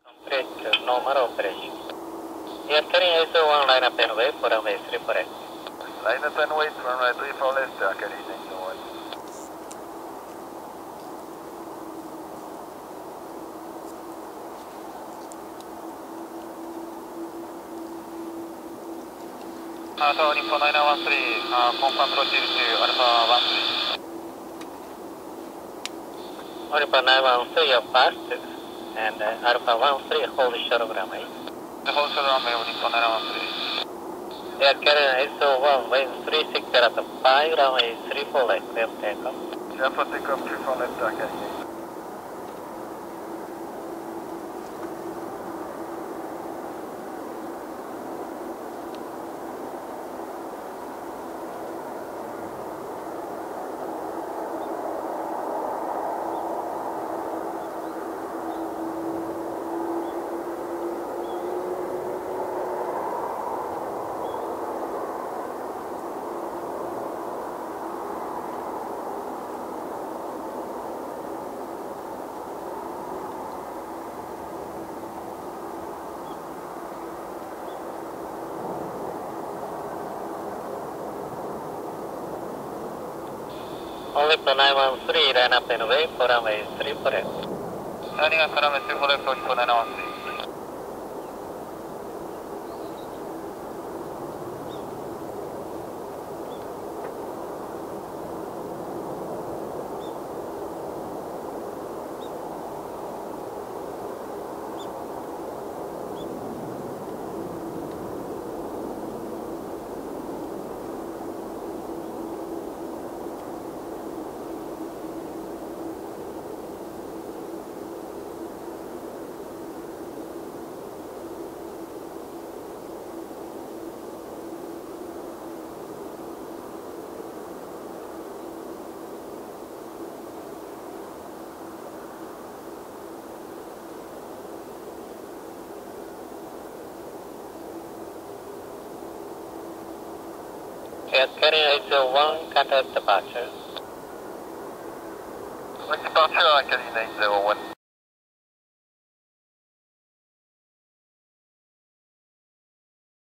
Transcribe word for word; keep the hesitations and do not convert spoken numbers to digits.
Complete to normal operation. We are carrying I S O one line up and way for runway three four eight. Line up and wait, runway three four left, uh, carrying I S O one. Uh, so Nippon nine nine one three, uh, confirm proceed to Alpha one three. Alpha nine one three, you're fast, and uh, Alpha one three, hold short of runway. The whole short runway of Nippon nine nine one three. We are carrying I S O one, wind three six at five, runway three four left, clear for takeoff. Clear for takeoff, three four left, uh, carrying I S O. Only for nine one three, line up and way for runway three four eight. Turning up runway three four left, Nippon nine nine one three. We are carrying I S O one, contact departure. Departure, uh, carrying I S O one.